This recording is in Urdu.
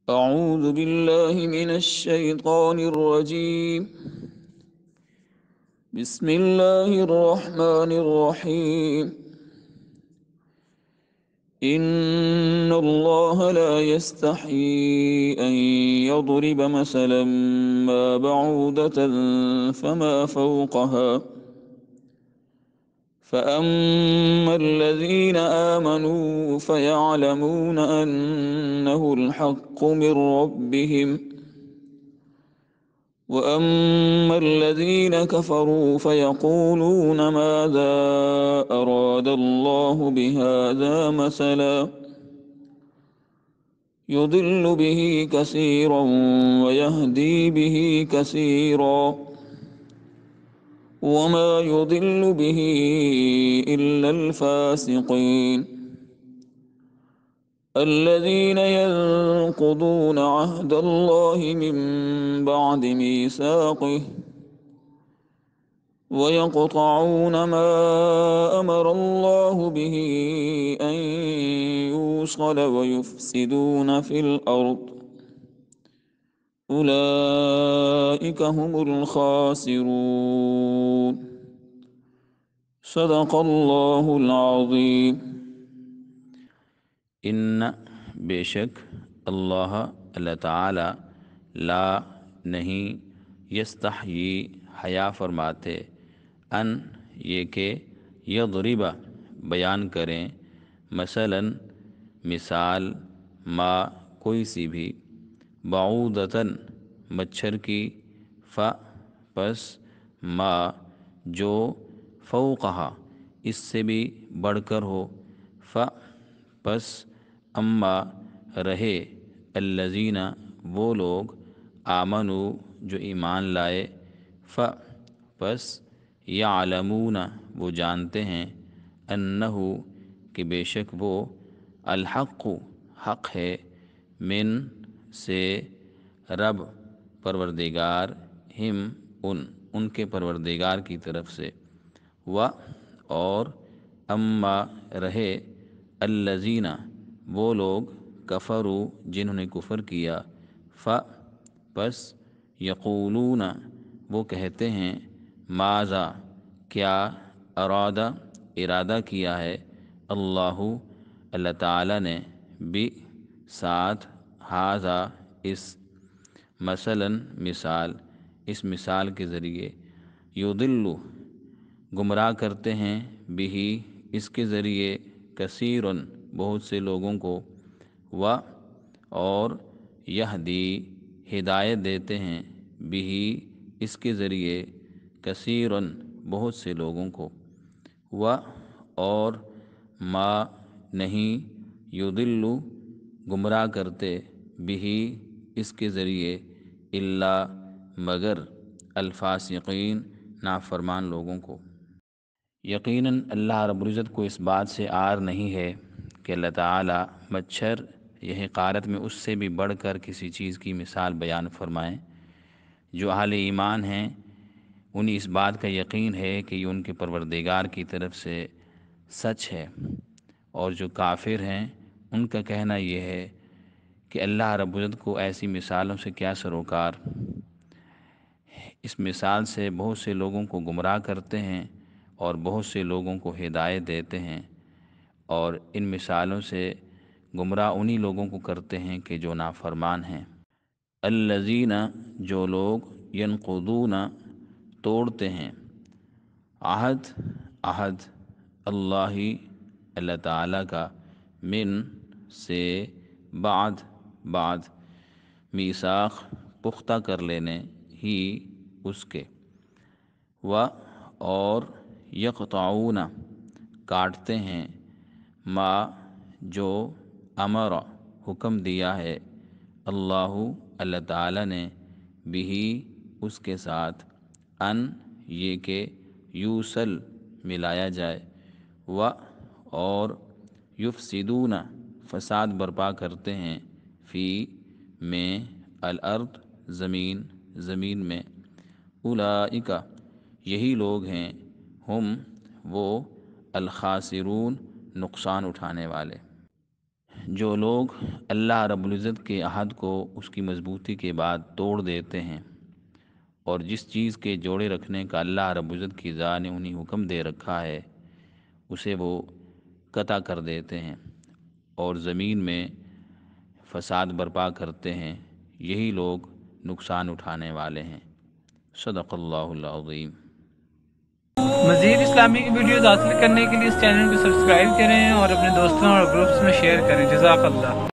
أعوذ بالله من الشيطان الرجيم. بسم الله الرحمن الرحيم. إن الله لا يستحيي أن يضرب مثلا ما بعوضة فما فوقها فأما الذين آمنوا فيعلمون أنه الحق من ربهم وأما الذين كفروا فيقولون ماذا أراد الله بهذا مثلا يضل به كثيرا ويهدي به كثيرا وما يضل به إلا الفاسقين الذين ينقضون عهد الله من بعد ميثاقه ويقطعون ما أمر الله به أن يوصل ويفسدون في الأرض أولئك هم الخاسرون صدق الله العظيم. ان بے شک اللہ تعالی لا نہیں یستحیی حیا فرماتے ان یہ کہ یضرب بیان کریں مثلا مثال ما کوئی سی بھی بعوضۃ مچھر کی پس ما جو فوقہا اس سے بھی بڑھ کر ہو پس اما رہے الذین وہ لوگ آمنو جو ایمان لائے پس یعلمون وہ جانتے ہیں انہو کہ بے شک وہ الحق حق ہے من سے رب پروردگار ہم ان کے پروردگار کی طرف سے اور اما رہے الذین وہ لوگ کفروا جنہوں نے کفر کیا پس یقولون وہ کہتے ہیں ماذا کیا ارادہ کیا ہے اللہ تعالی نے ساتھ ہذا اس مثلا مثال اس مثال کے ذریعے یضل گمراہ کرتے ہیں بھی اس کے ذریعے کثیرن بہت سے لوگوں کو اور یہدی ہدایت دیتے ہیں بھی اس کے ذریعے کثیرن بہت سے لوگوں کو اور ما نہیں یضل گمراہ کرتے بھی اس کے ذریعے الا مگر الفاسقین نافرمان لوگوں کو۔ یقیناً اللہ رب العزت کو اس بات سے عار نہیں ہے کہ اللہ تعالی مچھر یہ حقارت میں اس سے بھی بڑھ کر کسی چیز کی مثال بیان فرمائیں۔ جو اہل ایمان ہیں انہیں اس بات کا یقین ہے کہ یہ ان کے پروردگار کی طرف سے سچ ہے، اور جو کافر ہیں ان کا کہنا یہ ہے کہ اللہ رب العزت کو ایسی مثالوں سے کیا سروکار، اس مثال سے بہت سے لوگوں کو گمراہ کرتے ہیں اور بہت سے لوگوں کو ہدایت دیتے ہیں، اور ان مثالوں سے گمراہ انہی لوگوں کو کرتے ہیں کہ جو نافرمان ہیں۔ الذین جو لوگ ینقضون توڑتے ہیں عہد اللہ تعالیٰ کا من سے بعد میثاق پختہ کر لینے ہی اس کے اور یقطعون کاٹتے ہیں ما جو امر حکم دیا ہے اللہ تعالی نے بھی اس کے ساتھ ان یہ کہ یوصل ملایا جائے اور یفسدون فساد برپا کرتے ہیں فی میں الارض زمین میں اولئک یہی لوگ ہیں ہم وہ الخاسرون نقصان اٹھانے والے۔ جو لوگ اللہ رب العزت کے عہد کو اس کی مضبوطی کے بعد توڑ دیتے ہیں اور جس چیز کے جوڑے رکھنے کا اللہ رب العزت کی ذات نے انہیں حکم دے رکھا ہے اسے وہ قطع کر دیتے ہیں اور زمین میں فساد برپا کرتے ہیں، یہی لوگ نقصان اٹھانے والے ہیں۔ صدق اللہ العظیم۔ مزید اسلامی کی ویڈیوز حاصل کرنے کے لیے اس چینل کو سبسکرائب کریں اور اپنے دوستوں اور گروپس میں شیئر کریں۔ جزاک اللہ۔